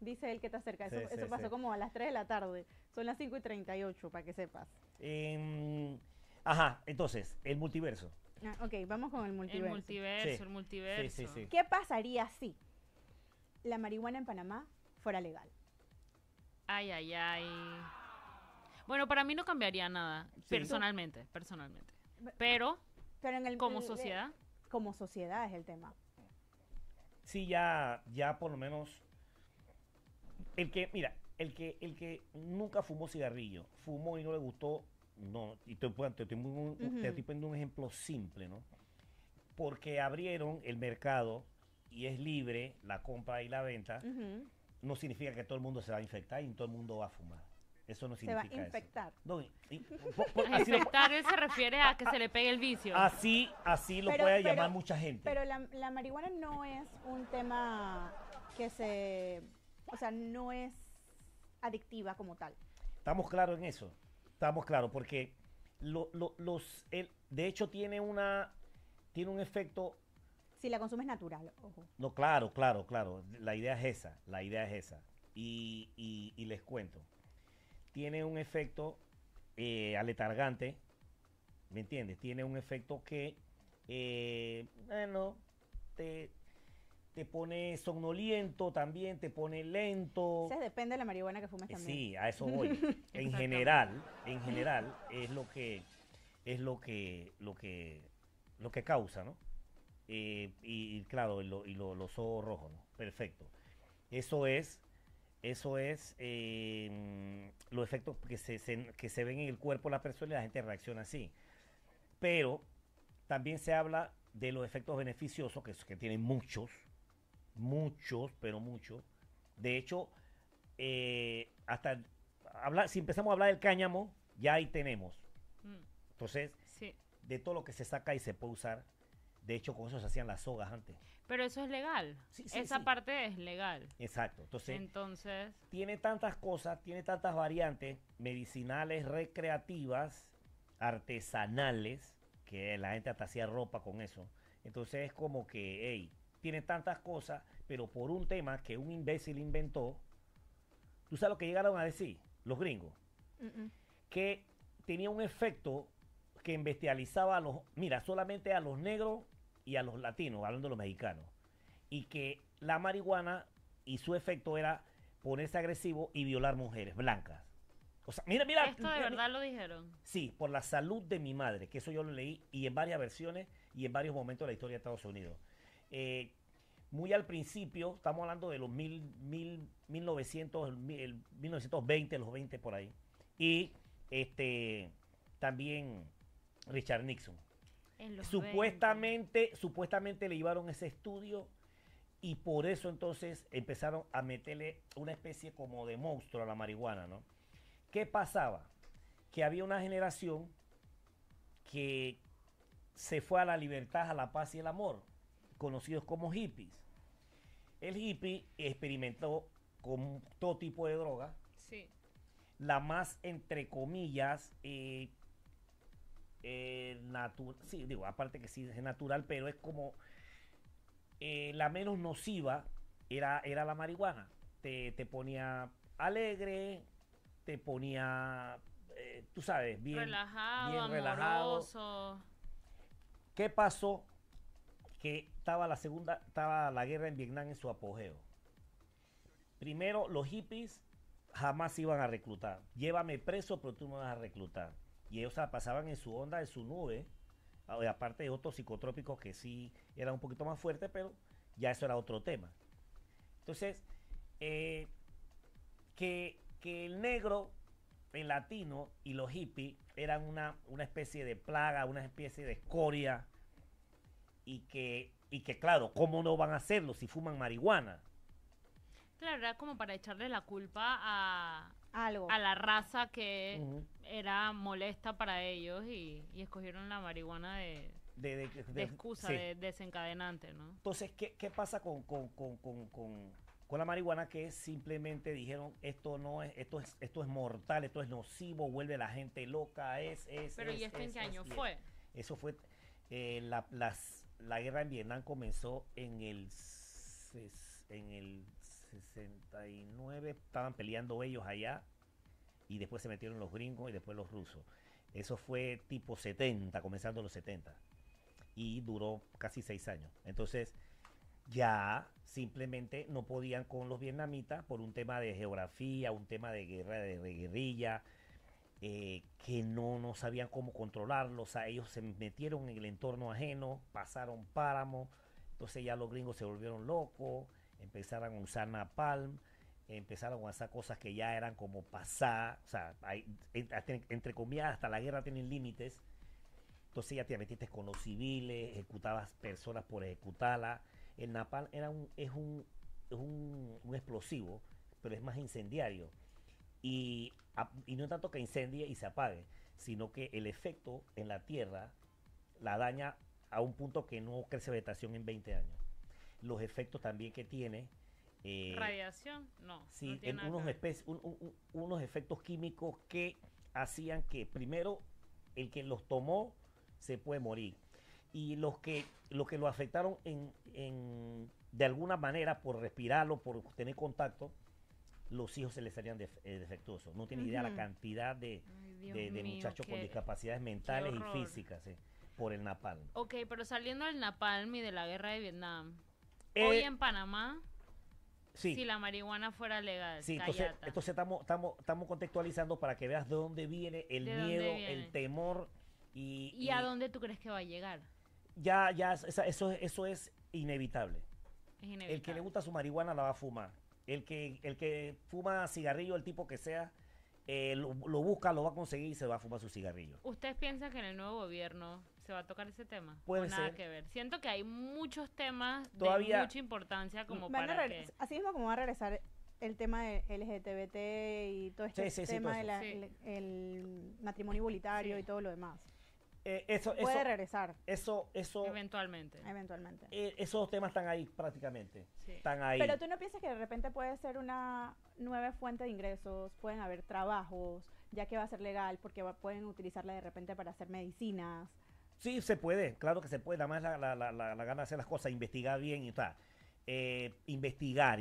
dice él que está cerca. Sí, Eso sí, pasó sí. como a las 3 de la tarde. Son las 5:38, para que sepas. Em, ajá, entonces, el multiverso. Ah, ok, vamos con el El multiverso. Sí, multiverso, el sí, sí, multiverso. sí. ¿Qué pasaría si la marihuana en Panamá fuera legal? Ay, ay, ay. Bueno, para mí no cambiaría nada, Sí. personalmente. Pero, Pero en como sociedad, como sociedad es el tema. Sí, ya por lo menos. Mira, el que nunca fumó cigarrillo, fumó y no le gustó, no, y te estoy poniendo un ejemplo simple, ¿no? Porque abrieron el mercado y es libre la compra y la venta, Ujú. no significa que todo el mundo se va a infectar y todo el mundo va a fumar. Eso no Se va a significa infectar. eso. No, a infectar él se refiere a que se le pegue el vicio. así lo Pero- puede pero- llamar mucha gente. Pero la marihuana no es un tema que o sea, no es adictiva como tal. Estamos claros en eso. Estamos claros porque de hecho tiene un efecto. Si la consumes natural, ojo. No, claro, claro, claro. La idea es esa, la idea es esa. Y les cuento. Tiene un efecto aletargante, ¿me entiendes? Tiene un efecto que, bueno, te, te pone somnoliento también, te pone lento. Entonces depende de la marihuana que fumes también. Sí, a eso voy. Exactamente. En general es lo que causa, ¿no? Y claro, los ojos rojos, ¿no? Perfecto. Eso es, los efectos que se ven en el cuerpo de la persona y la gente reacciona así. Pero también se habla de los efectos beneficiosos, que tienen muchos, pero muchos. De hecho, si empezamos a hablar del cáñamo, ya ahí tenemos. Mm, Entonces, sí. de todo lo que se saca y se puede usar, de hecho, con eso se hacían las sogas antes. Pero eso es legal. Sí, sí, Esa sí. parte es legal. Exacto. Entonces, Entonces, tiene tantas cosas, tiene tantas variantes medicinales, recreativas, artesanales, que la gente hasta hacía ropa con eso. Entonces es como que, hey, tiene tantas cosas, pero por un tema que un imbécil inventó, ¿tú sabes lo que llegaron a decir los gringos? Mm, mm. Que tenía un efecto que bestializaba mira, solamente a los negros y a los latinos, hablando de los mexicanos. Y que la marihuana y su efecto era ponerse agresivo y violar mujeres blancas. O sea, mira, mira. esto de verdad lo dijeron. Sí, por la salud de mi madre, que eso yo lo leí y en varias versiones y en varios momentos de la historia de Estados Unidos. Eh, Muy al principio, estamos hablando de los 1900, 1920, los 20 por ahí. Y también Richard Nixon. En los 20. Supuestamente le llevaron ese estudio y por eso entonces empezaron a meterle una especie como de monstruo a la marihuana, ¿no? ¿Qué pasaba? Que había una generación que se fue a la libertad, a la paz y el amor, conocidos como hippies. El hippie experimentó con todo tipo de droga, Sí. la más entre comillas natural, sí, digo, aparte que sí es natural, pero es como la menos nociva era la marihuana. Te ponía alegre, te ponía, tú sabes, Relajado, bien relajado. amoroso. ¿Qué pasó? Que estaba la guerra en Vietnam en su apogeo. Primero, los hippies jamás iban a reclutar. Llévame preso, pero tú me vas a reclutar. Y ellos pasaban en su onda, en su nube, aparte de otros psicotrópicos que sí eran un poquito más fuertes, pero ya eso era otro tema. Entonces, que el negro, el latino y los hippies eran una especie de plaga, una especie de escoria, y que claro, ¿cómo no van a hacerlo si fuman marihuana? Claro, era como para echarle la culpa Algo. a la raza que Ujú. era molesta para ellos y escogieron la marihuana de excusa, Sí. de desencadenante, ¿no? Entonces, ¿qué pasa con la marihuana? Que simplemente dijeron, esto es mortal, esto es nocivo, vuelve a la gente loca, Pero ¿y esto en qué año fue? Eso fue, la guerra en Vietnam comenzó en el 69 estaban peleando ellos allá y después se metieron los gringos y después los rusos. Eso fue tipo 70, comenzando los 70. Y duró casi 6 años. Entonces, ya simplemente no podían con los vietnamitas por un tema de geografía, un tema de guerra, de guerrilla, que no sabían cómo controlarlo. O sea, ellos se metieron en el entorno ajeno, pasaron páramo, entonces ya los gringos se volvieron locos, empezaron a usar napalm, empezaron a hacer cosas que ya eran como pasar, o sea, entre comillas, hasta la guerra tienen límites. Entonces ya te metiste con los civiles, ejecutabas personas por ejecutarla. El napalm es un explosivo, pero es más incendiario. Y no tanto que incendie y se apague, sino que el efecto en la tierra la daña a un punto que no crece vegetación en 20 años. Los efectos también que tiene... ¿Radiación? No. Sí, no tiene en unos efectos químicos que hacían que primero el que los tomó se puede morir. Y los que lo afectaron de alguna manera por respirarlo, por tener contacto, los hijos se les salían defectuosos. No tienen idea la cantidad de muchachos con discapacidades mentales y físicas por el napalm. Ok, pero saliendo del napalm y de la guerra de Vietnam, hoy en Panamá, sí, si la marihuana fuera legal, sí, entonces estamos contextualizando para que veas de dónde viene el miedo, el temor. ¿Y a dónde tú crees que va a llegar? Ya, eso es inevitable. Es inevitable. El que le gusta su marihuana la va a fumar. El que fuma cigarrillo, el tipo que sea, lo busca, lo va a conseguir y se va a fumar su cigarrillo. ¿Ustedes piensan que en el nuevo gobierno se va a tocar ese tema? Puede nada ser. Que ver. Siento que hay muchos temas Todavía, de mucha importancia como para que... Así mismo como va a regresar el tema de LGBT y todo este tema el matrimonio igualitario y todo lo demás. Puede regresar. Eso eventualmente. Esos temas están ahí prácticamente. Sí. Están ahí. Pero tú no piensas que de repente puede ser una nueva fuente de ingresos, pueden haber trabajos, ya que va a ser legal, porque pueden utilizarla de repente para hacer medicinas. Sí, se puede, claro que se puede. Además la gana de hacer las cosas, investigar bien y tal. Investigar,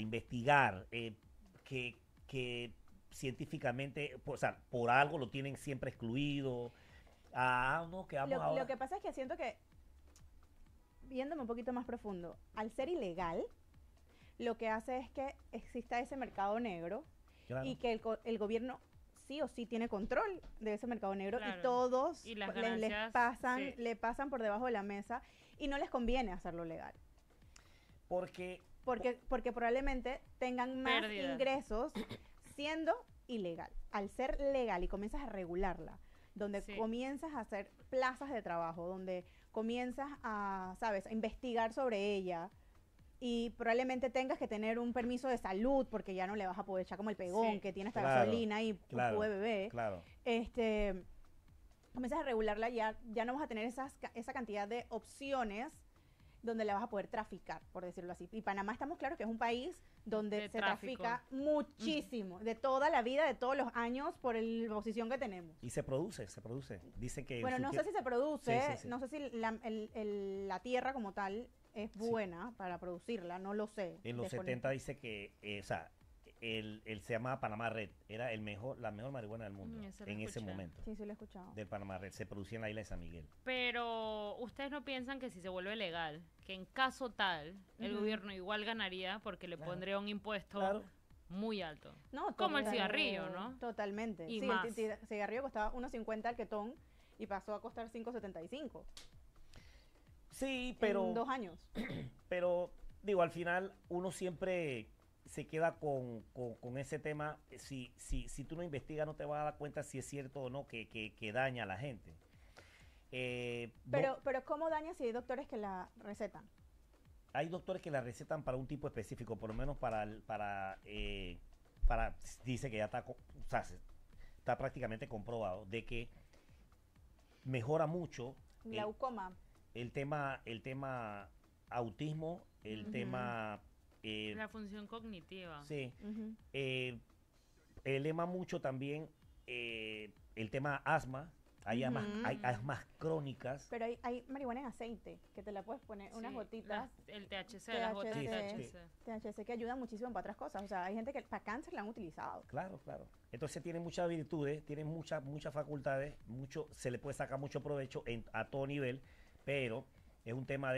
que científicamente, o sea, por algo lo tienen siempre excluido. No, que vamos ahora. Lo que pasa es que siento que, viéndome un poquito más profundo, al ser ilegal, lo que hace es que exista ese mercado negro, claro, y que el gobierno sí o sí tiene control de ese mercado negro, claro, y todos y las le pasan por debajo de la mesa y no les conviene hacerlo legal. Porque probablemente tengan más ingresos siendo ilegal. Al ser legal y comienzas a regularla, donde comienzas a hacer plazas de trabajo, donde comienzas a, ¿sabes?, a investigar sobre ella, y probablemente tengas que tener un permiso de salud porque ya no le vas a poder echar como el pegón que tiene esta gasolina y pupú de bebé. Claro. Comienzas a regularla, ya no vas a tener esa cantidad de opciones donde la vas a poder traficar, por decirlo así. Y Panamá estamos claros que es un país donde se trafica muchísimo, de toda la vida, de todos los años, por la posición que tenemos. Y se produce. Dicen que... Bueno, no sé si se produce, no sé si la tierra como tal es buena para producirla, no lo sé. En los 70 dice que, se llamaba Panamá Red, era la mejor marihuana del mundo en ese momento. Sí, lo he escuchado. Del Panamá Red, se producía en la isla de San Miguel. Pero ustedes no piensan que si se vuelve legal, que en caso tal, el gobierno igual ganaría porque le pondría un impuesto muy alto. No, como el cigarrillo, ¿no? Totalmente. Y sí, más. El cigarrillo costaba 1.50 al quetón y pasó a costar 5.75. Sí, pero... En 2 años. Pero, digo, al final uno siempre se queda con ese tema. Si tú no investigas, no te vas a dar cuenta si es cierto o no que daña a la gente. Pero ¿cómo daña si hay doctores que la recetan? Hay doctores que la recetan para un tipo específico, por lo menos dice que ya está prácticamente comprobado de que mejora mucho glaucoma, el tema autismo, el tema la función cognitiva. Sí. Elema mucho también el tema asma, hay asmas crónicas. Pero hay marihuana en aceite, que te la puedes poner unas gotitas. El THC, las gotas de THC. THC que ayuda muchísimo para otras cosas. O sea, hay gente que para cáncer la han utilizado. Claro. Entonces tiene muchas virtudes, tiene muchas facultades, se le puede sacar mucho provecho a todo nivel, pero es un tema